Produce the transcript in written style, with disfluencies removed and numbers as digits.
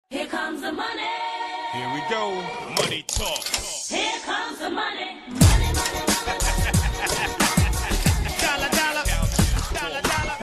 Here comes the money. Here we go. Money talk. Here comes the money.